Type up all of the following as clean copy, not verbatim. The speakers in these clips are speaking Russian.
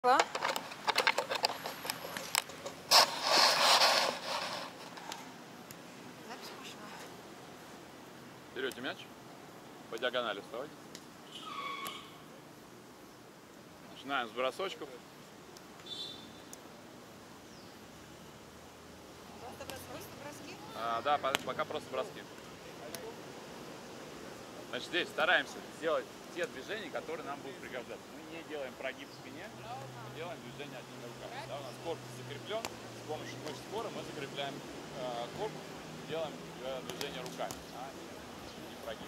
Берете мяч, по диагонали вставайте. Начинаем с бросочков. Да, пока просто броски. Значит, здесь стараемся сделать те движения, которые нам будут пригождаться. Мы не делаем прогиб в спине, мы делаем движение одними руками. Да, у нас корпус закреплен, с помощью мышц кора мы закрепляем корпус, делаем движение руками, а не прогиб.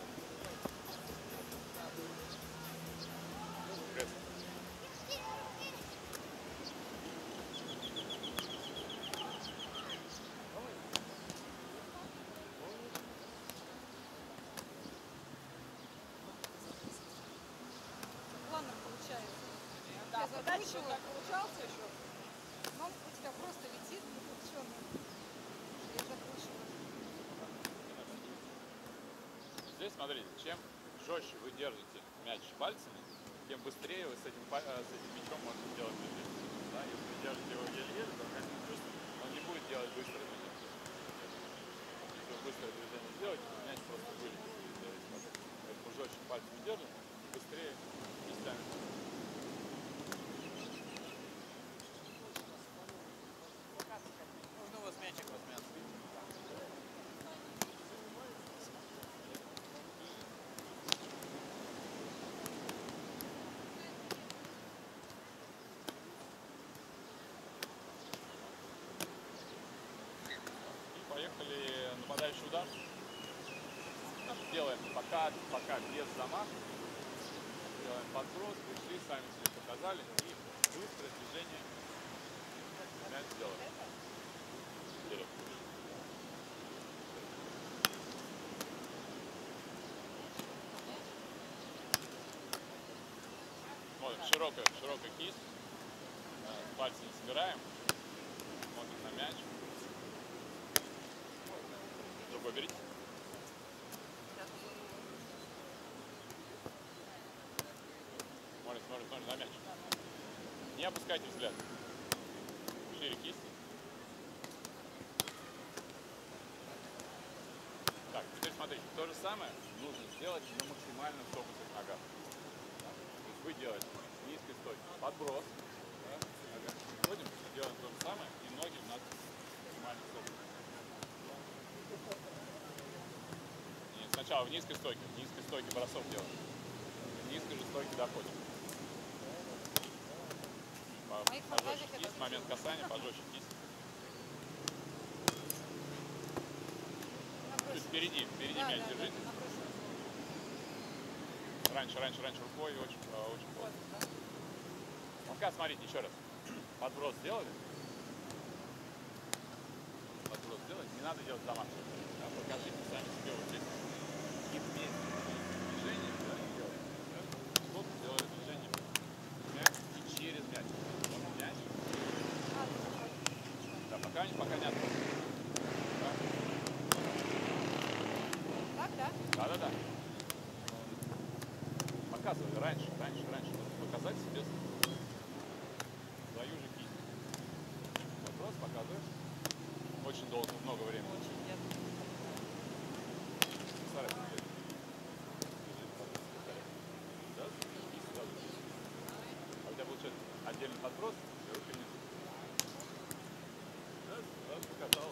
Задача как получался еще, но у тебя просто летит закрученный. Я закручиваю. Здесь смотрите, чем жестче вы держите мяч пальцами, тем быстрее вы с этим мячом можете делать движение. Да? Если вы держите его еле-еле, то как вы чувствуете, он не будет делать быстрое движение. Если вы быстрое движение сделаете, то мяч просто вылетит. Поэтому жестче пальцами держим, быстрее кистями. Поехали нападающий удар. Делаем пока без замаха. Делаем подброс, пришли, сами себе показали. И быстрое движение мяч сделаем. Вперед. Смотрим, широкая кисть. Пальцы не собираем. Смотрим на мяч. Другой берите. Смотрим на мяч. Не опускайте взгляд. Шире кисть. Так, теперь смотрите. То же самое нужно сделать на максимально согнутых ногах. То есть вы делаете низкой стойкой подброс. Да? Входим, делаем то же самое, и ноги у нас максимально согнуты. Сначала в низкой стойке бросок делаем. В низкой же стойке доходим. Пожестче кисть, момент касания, пожестче кисть. Чуть впереди мяч держите. Раньше рукой, очень плотно. Пока, смотрите, еще раз. Подброс сделали. Не надо делать замах. Да, покажите сами себе вот здесь. И вместе движение, да, делаем. Стоп, сделали движение. Мяч и через мяч. Вот мяч. Да, пока не отпустим. Да. Так, да? Да. Показывай раньше. Показать себе свою же кисть. Вопрос показываешь. Очень долго, много времени. А у тебя получается отдельный подброс, и руки вниз. Раз, показал.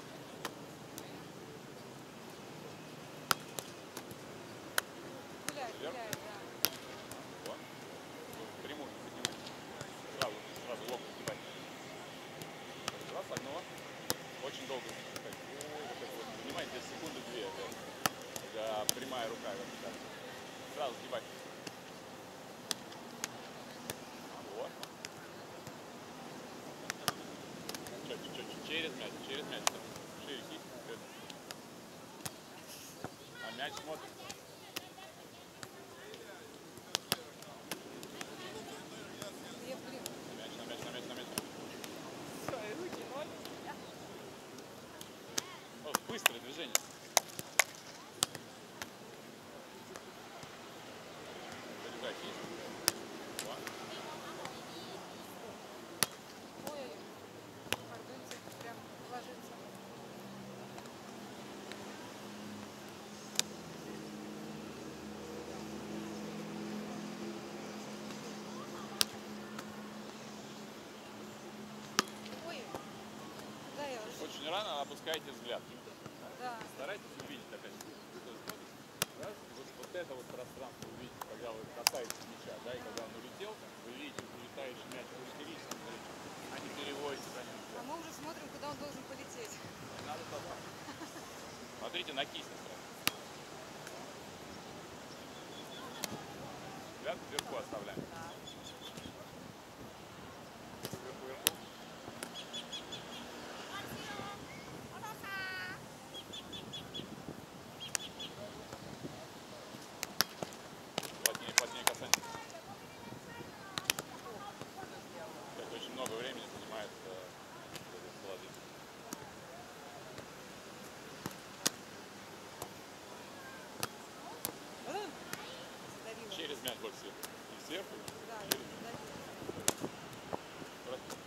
Гуляй, да. Вот. Прямую поднимай. Сразу локоть сгибай. Раз, одного. Очень долго. Занимай здесь секунды-две. Прямая рука. Сразу сгибай. Вот. Чуть-чуть. Через мяч. Шире кисть. А мяч смотрит. На мяч. Руки, ноль. Вот, быстрое движение. странно, опускаете взгляд. Да. Старайтесь увидеть опять. Раз, вот это вот пространство увидите, когда вы касаетесь мяча, да, и когда он улетел, вы видите улетающий мяч, вы сферично, а не переводите за ним. А мы уже смотрим, куда он должен полететь. Надо попасть. Смотрите на кисть. Взгляд вверху оставляем. Вверху. Плотнее касание. Это очень много времени занимает положить. Задавила. Через мяч больше всего. И сверху, Да, через мяч. задавила. Просто.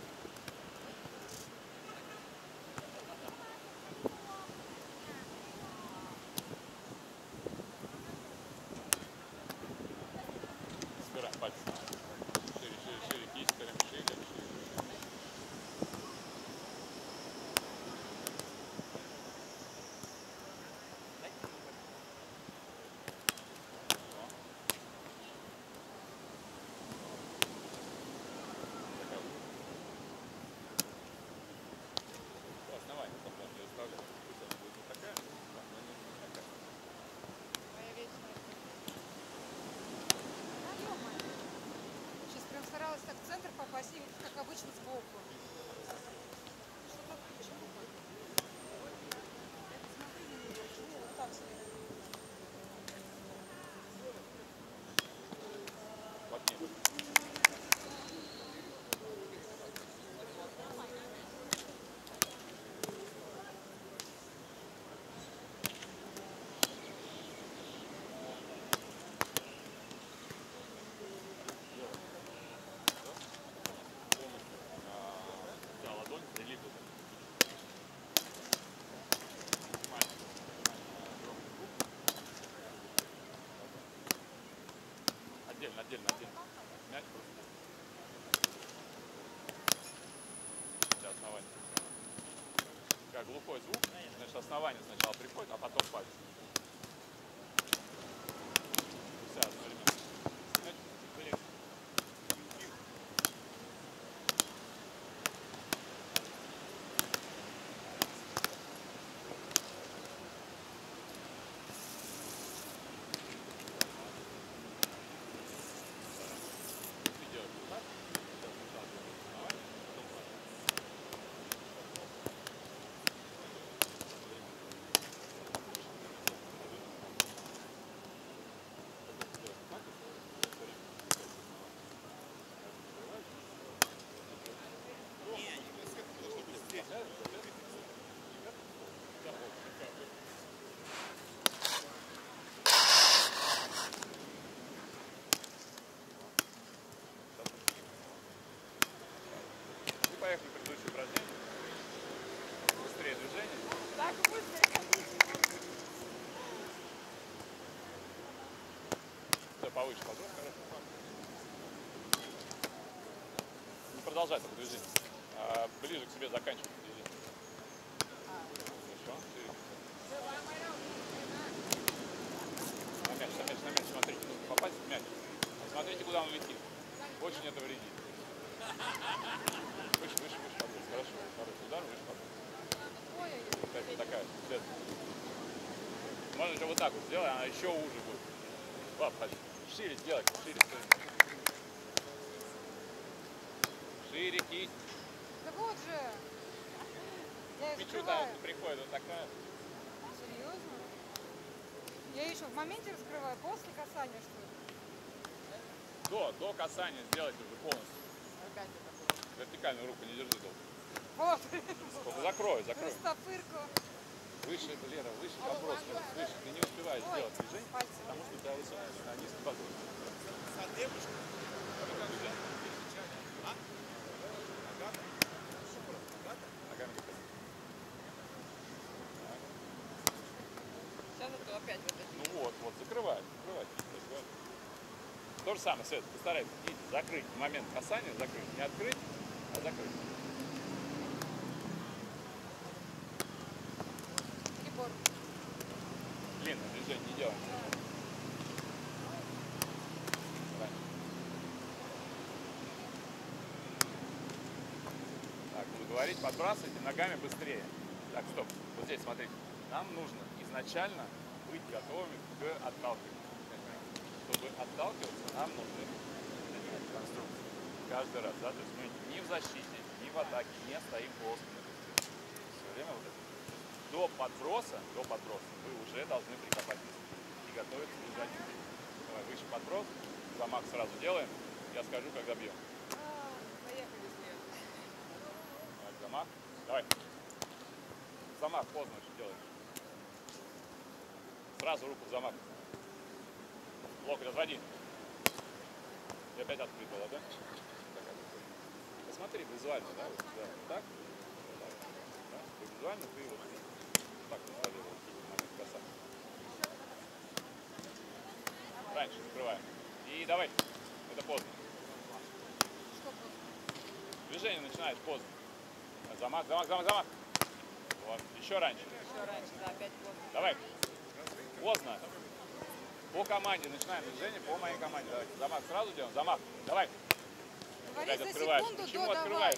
Собираем пальцы. Шире, кисть, прям шире. Основание потом не оставляем. Пусть она будет вот такая, но не такая. Моя вечная. Сейчас прям старалась так в центр попасть, и как обычно сбоку. Что-то почему? Смотри на нее, почему вот так стоит? Плотнее. Да, ладонь прилипла. Отдельно. Мяч просто. Для основания. Как глухой звук, значит основание сначала приходит, а потом пальцы. Вся одновременно. Мяч вылез. Поехали к предыдущему упражнению. Быстрее движение. Так быстро. Все, повыше подвод, хорошо. Не продолжай так движение. Ближе к себе заканчивай движение. Хорошо, шире. На мяч, смотрите, нужно попасть в мяч. Смотрите, куда он летит. Очень это вредит. Выше, подвод. Хорошо, хороший удар, выше подвод. Кстати, такая, можно еще вот так вот сделать, она еще уже будет. Ладно, шире сделать, шире. Шире кисть. Да вот же. Я ее Мячу закрываю. там приходит вот такая. Серьезно? Я ее еще в моменте раскрываю, после касания, что ли? До касания сделать уже полностью. Вертикальную руку не держи долго. Вот. Закрой. Растопырку. Выше, Лера, выше подброс. Выше. Ты не успеваешь Ой, сделать движение, пальцы. потому что у тебя низкий подброс. Ногами только. Сейчас это опять вот это. Ну вот, закрывай. То же самое, Свет, постарайся закрыть в момент касания, закрыть. Не открыть, а закрыть. движение не делаем. Так, буду говорить, подбрасывайте ногами быстрее. Так, стоп. Вот здесь, смотрите. Нам нужно изначально быть готовыми к отталкиванию. Чтобы отталкиваться, нам нужны конструкции. Каждый раз, да? То есть мы ни в защите, ни в атаке не стоим плоско. Все время вот это. До подброса вы уже должны прикопать и готовиться к бежать. Давай, выше подброс, замах сразу делаем. Я скажу, когда бьем. Поехали сделать. Так, замах. Давай. Замах поздно очень делаешь. Сразу руку в замах. Локоть разводи. И опять открыть было, да? Посмотри визуально, да? Вот, да. Так? Да? Ты визуально ты вот так контролируешь момент касания. Раньше закрываем. И давай. Это поздно. Что поздно? Движение начинается поздно. Замах, замах, замах, замах. Вот. Еще раньше. Еще раньше, да, опять поздно. Давай. Поздно. По команде начинаем движение, по моей команде. Давай. Замах сразу делаем. Замах. Давай. Говори Опять за открываешь. секунду Почему до давай. открываешь?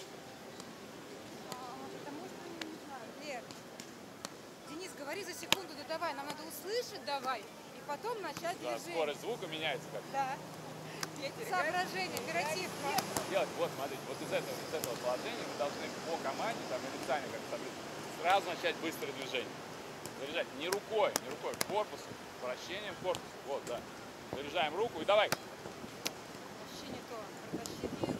Потому что, не знаю, Лер. Денис, говори за секунду до давай. Нам надо услышать давай. И потом начать Да, движение. скорость звука меняется как. Да. Соображение, оперативка. Делать, вот, смотрите, вот из этого положения вы должны по команде, там, или сами как сразу начать быстрое движение. Заряжать не рукой, корпусом, вращением корпуса. Вот, да. Заряжаем руку и давай. Вообще не то. Вращение.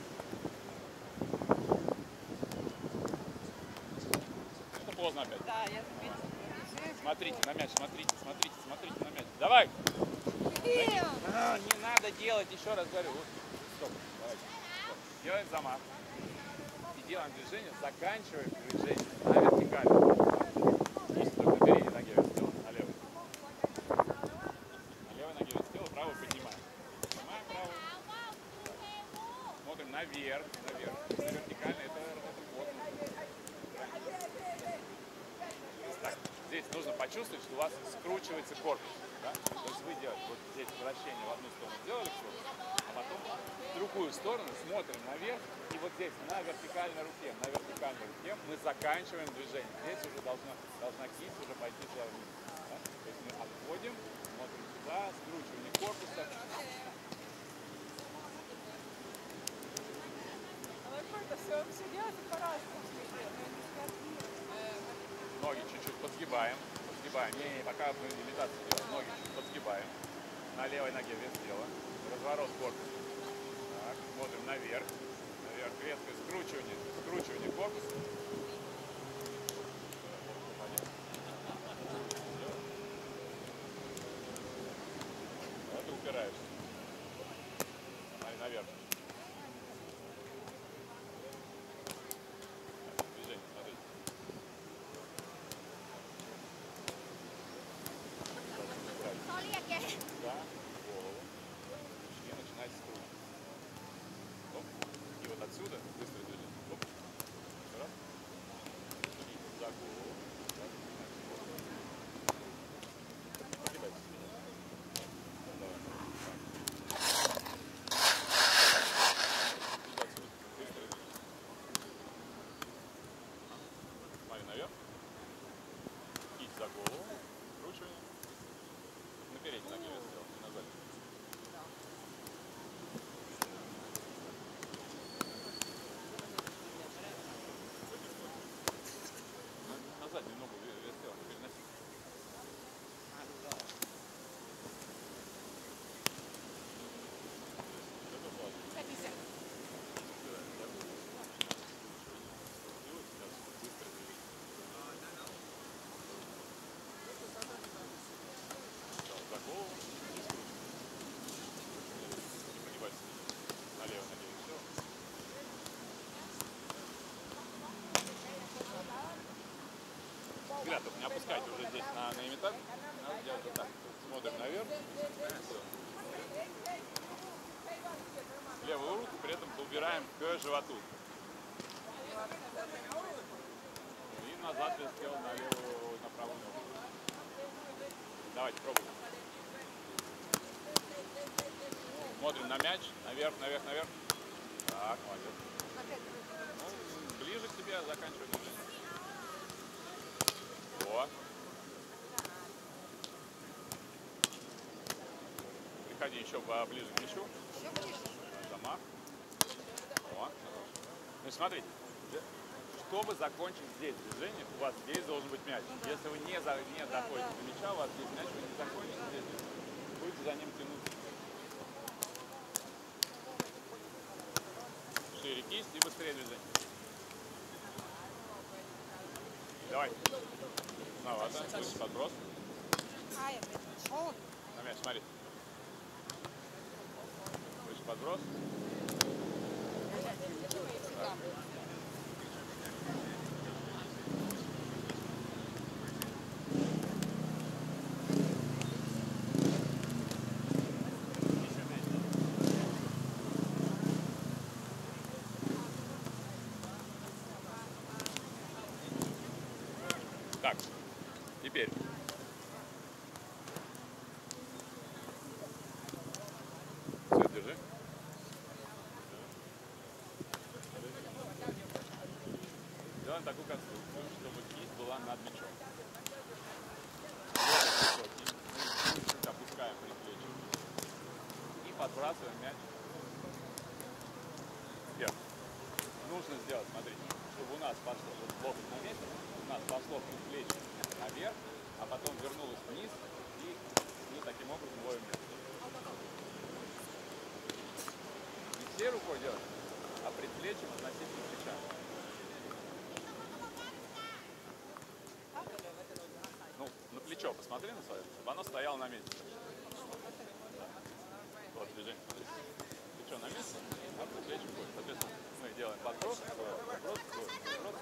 Это поздно опять. Да, я заметила. Смотрите на мяч, смотрите на мяч. Давай! Блин! Не надо делать, еще раз говорю. Вот, стоп, давайте. Стоп. Делаем замах. И делаем движение, заканчиваем движение на вертикали. Просто только на передней ноге сделал, на левой. На левой ноге сделал, правую поднимаем. Поднимаем правую. Смотрим наверх. На вертикально это плотно. Так, здесь нужно почувствовать, что у вас скручивается корпус. Да? То есть вы делаете вот здесь вращение в одну сторону сделали корпус, а потом в другую сторону смотрим наверх, и вот здесь на вертикальной руке мы заканчиваем движение. Здесь уже должна кисть уже пойти туда вниз. Да? То есть мы отходим, смотрим сюда, скручивание корпуса. Все делается по-разному. Ноги чуть-чуть подгибаем. Не, пока мы имитацию делаем. Ноги чуть подгибаем. На левой ноге вес тела. Разворот корпуса. Так, смотрим наверх. Резкое скручивание корпуса. Это упираешься. Наверх. Движение, смотрите. Да, голову. И начинать скручивать. Оп. И вот отсюда быстрое движение. Оп. Раз. И за голову. Так, загибайте спину. Давай. И отсюда быстрое движение. Смотри наверх. Кисть за голову. Скручивание. На передней ноге я сделал, не на задней. На заднюю ногу я сделал, переноси. Это важно. 50. За голову и скручивай. Не прогибайся. На левой ноге и все. Взгляд только не опускайте уже здесь на имитацию. Надо делать вот так. Смотрим наверх. Все. Левую руку при этом убираем к животу. И назад вес тела на правую ногу. Давайте, пробуем. Смотрим на мяч. Наверх, наверх, наверх. Так, молодец. Опять. Ну, ближе к тебе заканчивай движение. Во. Приходи еще ближе к мячу. Еще ближе. Замах. О, ну смотрите, чтобы закончить здесь движение, у вас здесь должен быть мяч. Если вы не доходите до мяча, у вас здесь мяч, вы не закончите здесь. Будете за ним тянуться. Шире кисть и быстрее движение. Давай. Новато. Выше подброс. Ай, опять пошел. На мяч, смотри. Выше подброс. Так, теперь все, держи. Делаем такую конструкцию, чтобы кисть была над мячом. Чуть опускаем предплечье и подбрасываем мяч вверх. Нужно сделать, смотрите, чтобы у нас пошло локоть на месте, у нас пошло предплечье наверх, а потом вернулось вниз, и мы таким образом ловим мяч. Не всей рукой делать, а предплечьем относительно плеча. Ну, на плечо посмотри на свое, чтобы оно стояло на месте. Вот движение, смотрите. Плечо на месте, а предплечье будет. Соответственно, мы делаем подброс, подброс, подброс.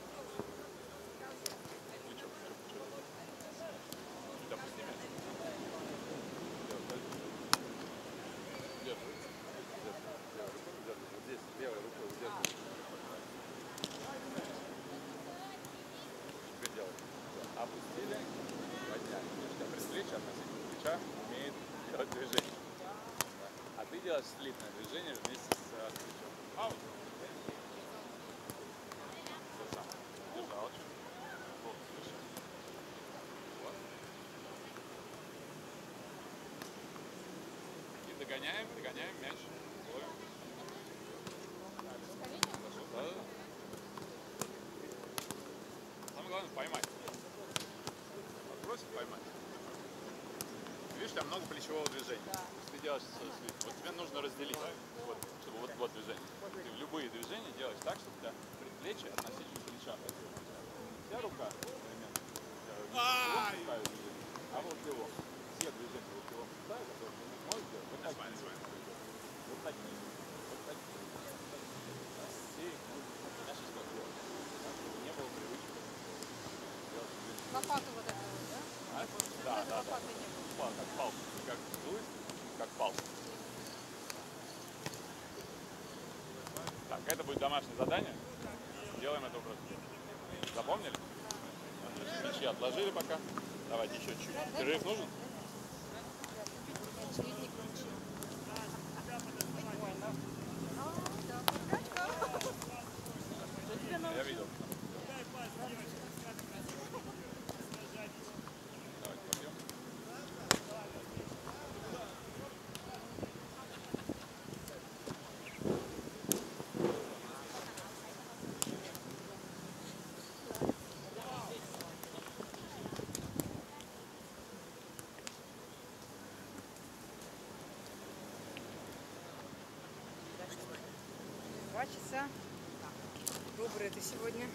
Плечо, плечо, плечо. Чуть опусти мяч. Держи. Держи. Вот здесь, левой рукой удерживай. Теперь делай. Опустили, подняли. Предплечье относительно плеча умеет делать движение. А ты делаешь слитное движение вместе с плечом. Аут. То самое. Держал чуть. Вот. И догоняем мяч. Ловим. Хорошо, да. Самое главное поймать. Подбросить, поймать. Видишь, там много плечевого движения. Ты делаешь вот тебе нужно разделить, вот, чтобы вот движение. Ты любые движения делаешь так, чтобы у тебя предплечье относительно плеча. Вся рука, например, а вот его, все движения вот его ставят, которые ты можешь делать, вот так. Вот так. Вот так. И я сейчас как делаю. Не было привычки. Лопату вот эту вот, да? А? Да. Лопаты не было. Как палка, как дует, как палка. Так, это будет домашнее задание. Делаем это просто. Запомнили? Мячи отложили пока. Давайте еще чуть. Перерыв нужен? Очередник включил. Я видел. Давайте пойдем. Два часа. Добрый ты сегодня.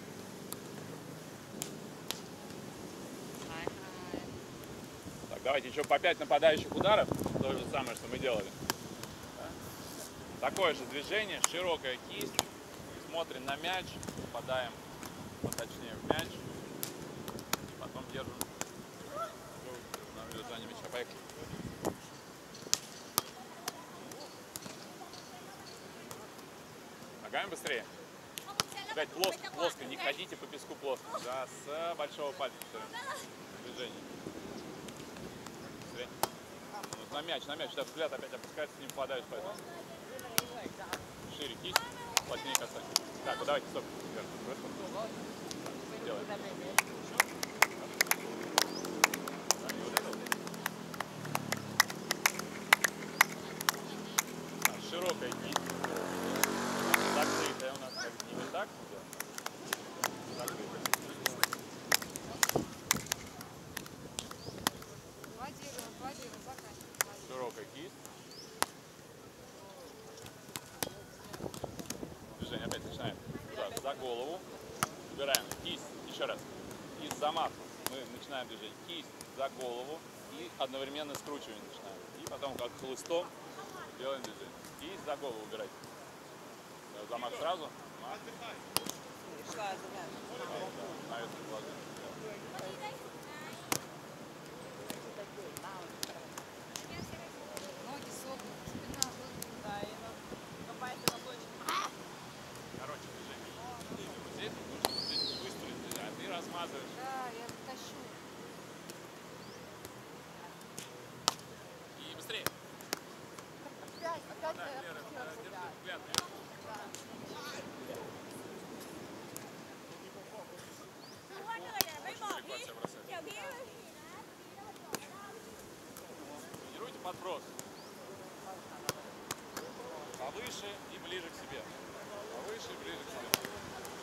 Так, давайте еще по 5 нападающих ударов. То же самое, что мы делали. Такое же движение, широкая кисть. Смотрим на мяч, попадаем поточнее в мяч. И потом держим на удержании мяча. Поехали. Ногами быстрее. Опять плоско, не ходите по песку плоско. Да, с большого пальца движение. Смотри. На мяч. Сейчас взгляд опять опускается, с ним попадаешь, поэтому. Шире кисть, плотнее касайся. Так, вот давайте, стоп. Делаем. Широкая кисть. Закрытая у нас, как не так. Закрытая. Два дерева, заканчивай. Широкая кисть. Движение опять начинаем. За голову. Убираем кисть. Еще раз. Кисть замах. Мы начинаем движение. Кисть за голову. И одновременно скручивание начинаем. И потом как хлыстом делаем движение. Кисть за голову убирайте. Замах сразу. Ноги согнуты, спина выгнута. Короче, движение. Вот здесь нужно здесь быстро движение. А ты размазываешь. Да, я тащу. И быстрее. Опять Да, я Лера, опустила держи себя. взгляд. Тренируйте подброс. Повыше и ближе к себе. Повыше и ближе к себе.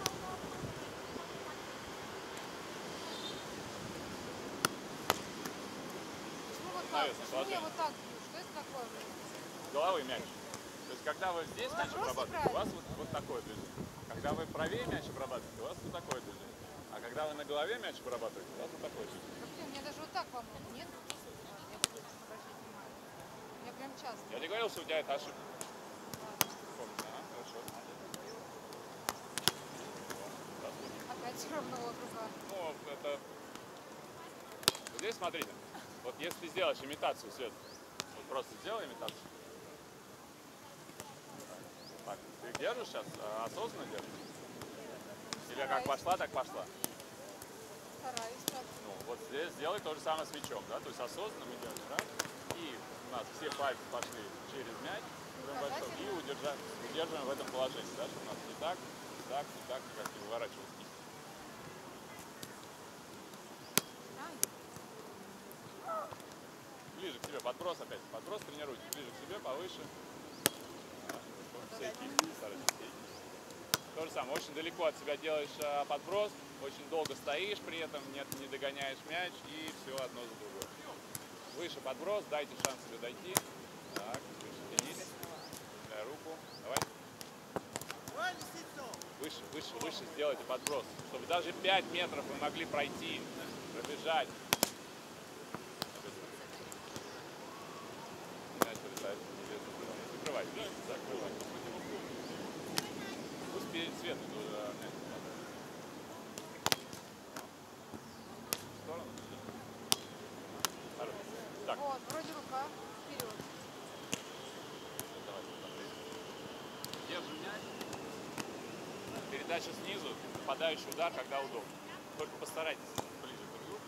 Почему вот так? Становится Почему я сложнее. вот так бью? Что это такое? Головой мяч. То есть, когда вы здесь мяч Подброс обрабатываете, у вас неправильно. вот такое движение. Когда вы правее мяч обрабатываете, у вас вот такое движение. А когда вы на голове мяч обрабатываете, у вас вот такое движение. Да, блин, мне даже вот так, по-моему, нет? Я буду обращать внимание. Я прям часто. Я тебе говорил, что у тебя это ошибка. Помнишь? Ага, хорошо. Опять все равно вот рука. Ну, это... Вот здесь смотрите. Вот если ты сделаешь имитацию, Свет, вот просто сделай имитацию. Так, ты держишь сейчас, осознанно держишь? Или как пошла, так пошла? Стараюсь так. Ну, вот здесь сделай то же самое с мячом, да? То есть осознанно мы делаем раз, и у нас все пальцы пошли через мяч, и удерживаем в этом положении, да? Чтобы у нас не так, никак не выворачивалась кисть. Ближе к себе, подброс опять. Подброс тренируйте. Ближе к себе, повыше. Всей кисти старайтесь. То же самое. Очень далеко от себя делаешь подброс. Очень долго стоишь при этом, не догоняешь мяч. И все одно за другое. Выше подброс. Дайте шанс себе дойти. Так, выше тянись. Дай руку. Давай. Выше сделайте подброс. Чтобы даже 5 метров вы могли пройти, пробежать. Закрывай. Закрывай. Пусть перед светом в сторону. Так. Вот, вроде рука. Вперед. Давай, держи мяч. Передача снизу, попадающий удар, когда удобно. Только постарайтесь ближе к углу.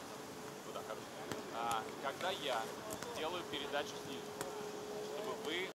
Туда, когда я делаю передачу снизу, чтобы вы